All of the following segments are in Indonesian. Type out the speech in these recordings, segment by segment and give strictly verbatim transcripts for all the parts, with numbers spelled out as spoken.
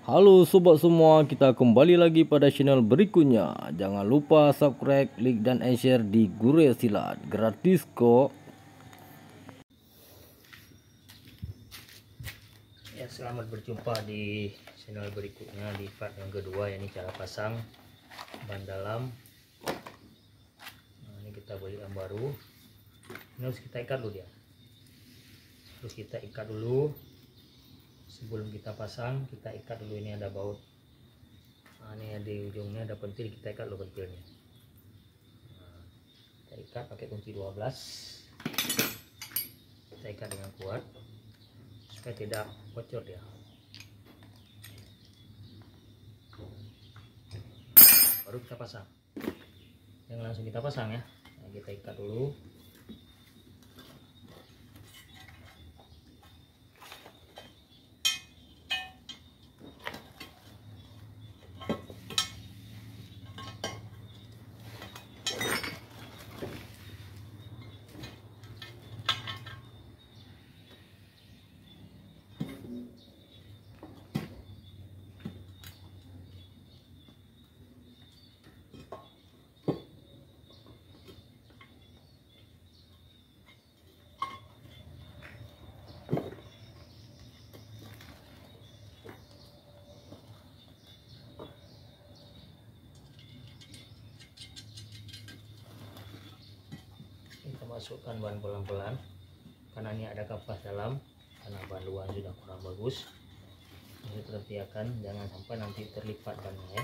Halo sobat semua, kita kembali lagi pada channel berikutnya. Jangan lupa subscribe, like dan share di Gure Silat, gratis kok. Ya, selamat berjumpa di channel berikutnya di part yang kedua. Ini cara pasang ban dalam. Nah, ini kita beli yang baru. Ini harus kita ikat dulu dia. Terus kita ikat dulu. Sebelum kita pasang, kita ikat dulu. Ini ada baut. Nah, ini di ujungnya ada pentil, kita ikat dulu pentilnya. Nah, kita ikat pakai kunci dua belas. Kita ikat dengan kuat supaya tidak bocor dia. Baru kita pasang. Jangan langsung kita pasang ya. Nah, kita ikat dulu. Kita masukkan bahan pelan-pelan karena ini ada kapas dalam, karena bahan luar sudah kurang bagus. Ini perhatikan jangan sampai nanti terlipat bannya ya.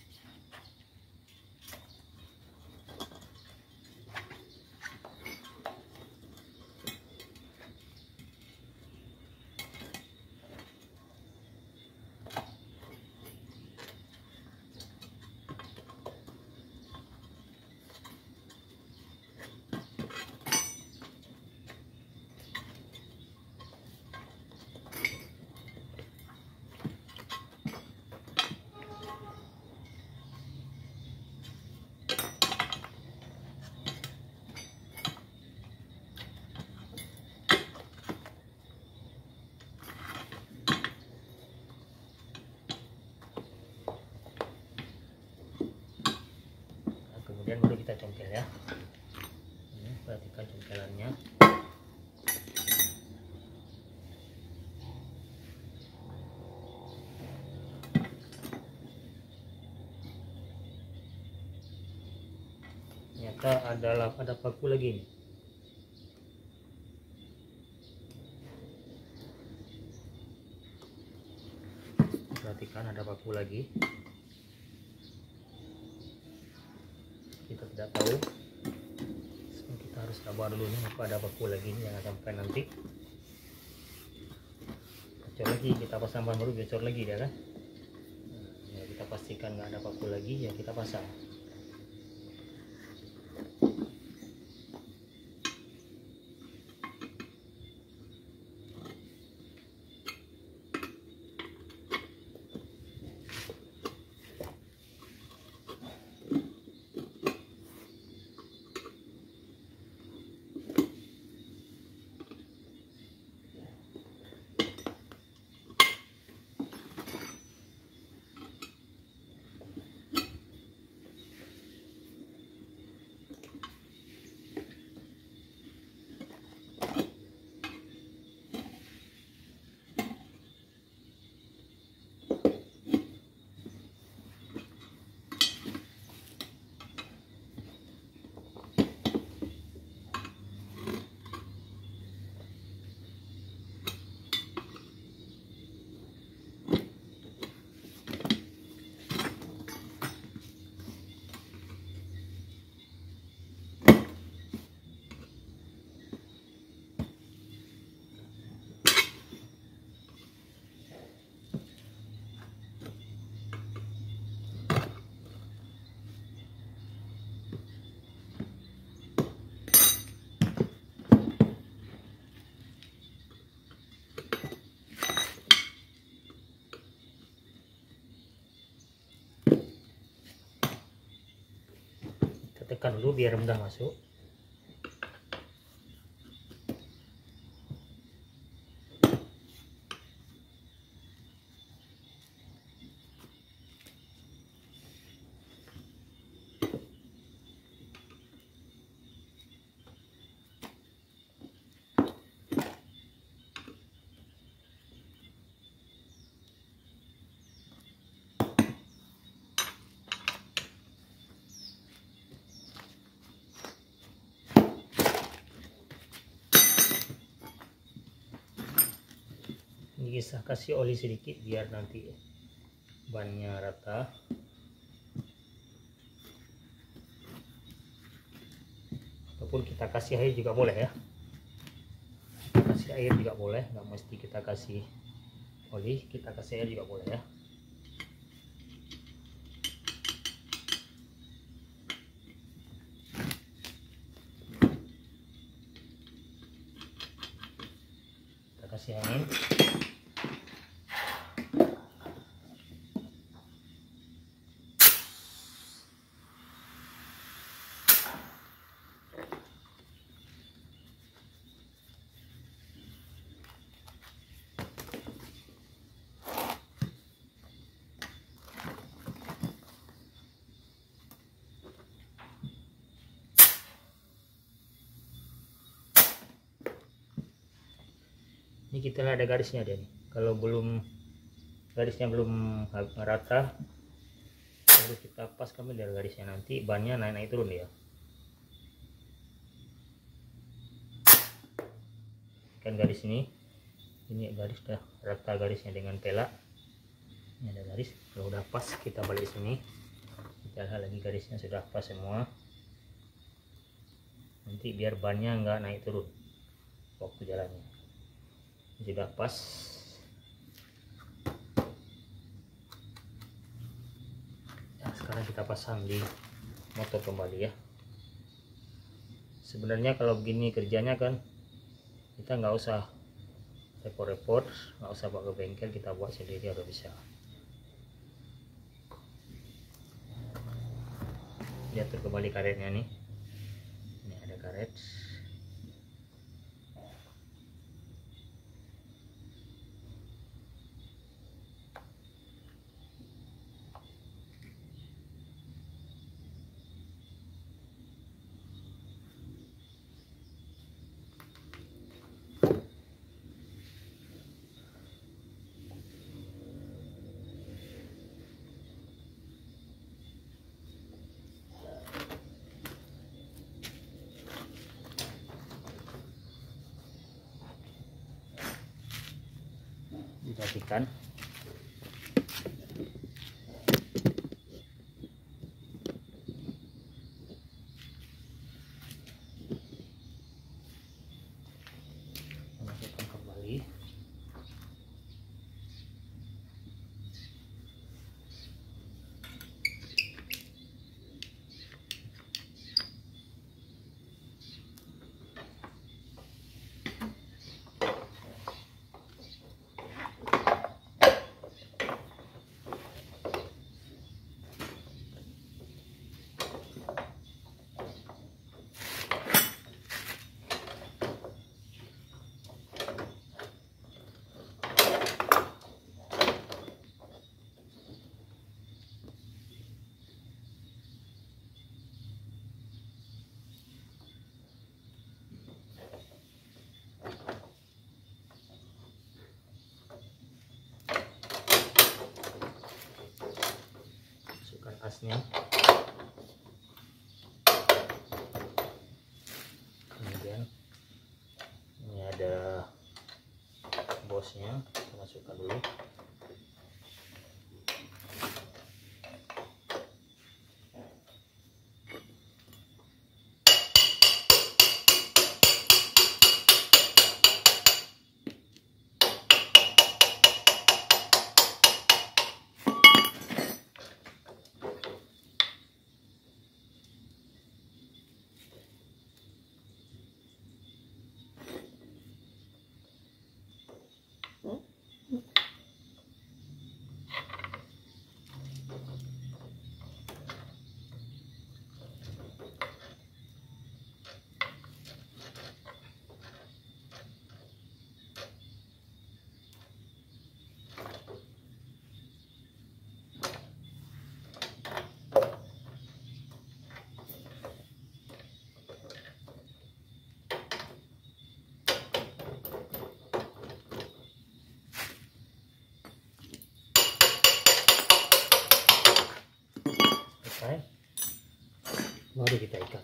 Kemudian baru kita congkel ya. Ini perhatikan congkelannya. Ternyata adalah ada paku lagi nih. Perhatikan ada paku lagi. Kita tidak tahu, so, kita harus sabar dulu nih, apa ada paku lagi nih, jangan sampai nanti bocor lagi. Kita pasang ban baru bocor lagi dia kan. Nah, ya kita pastikan nggak ada paku lagi ya kita pasang. Tekan dulu biar mudah masuk. Bisa kasih oli sedikit biar nanti bannya rata. Ataupun kita kasih air juga boleh ya. Kasih air juga boleh, nggak mesti kita kasih oli, kita kasih air juga boleh ya. Kita kasih angin. Ini kita ada garisnya dia nih. Kalau belum garisnya belum rata, harus kita pas kami dari garisnya, nanti bannya naik-naik turun ya. Kan garis ini, ini garis dah rata garisnya dengan pela. Ini ada garis. Kalau udah pas kita balik sini, kita lihat lagi garisnya sudah pas semua. Nanti biar bannya nggak naik turun waktu jalannya. Sudah pas. Nah, sekarang kita pasang di motor kembali ya. Sebenarnya kalau begini kerjanya kan kita nggak usah repot-repot, nggak usah bawa ke bengkel, kita buat sendiri udah bisa. Diatur kembali karetnya nih. Ini ada karet. Dimatikan. Masukkan kembali. Asnya, kemudian ini ada bosnya, kita masukkan dulu. Selesai, baru kita ikat.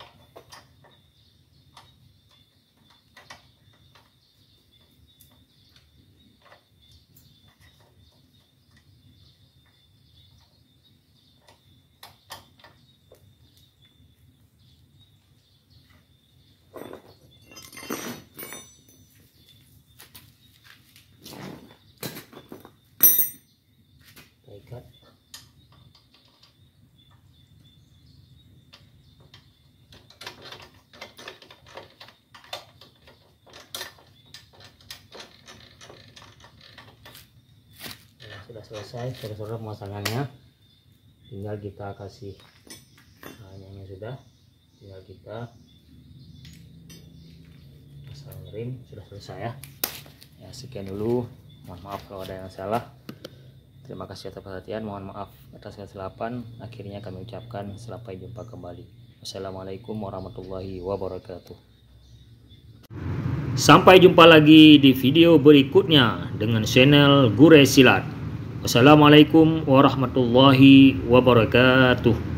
selesai saudara-saudara pemasangannya. Tinggal kita kasih nah, yang sudah tinggal kita pasang rem, sudah selesai ya. Ya sekian dulu, mohon maaf kalau ada yang salah. Terima kasih atas perhatian, mohon maaf atas kesilapan. Akhirnya kami ucapkan sampai jumpa kembali. Wassalamualaikum warahmatullahi wabarakatuh. Sampai jumpa lagi di video berikutnya dengan channel Gure Silat. Wassalamualaikum warahmatullahi wabarakatuh.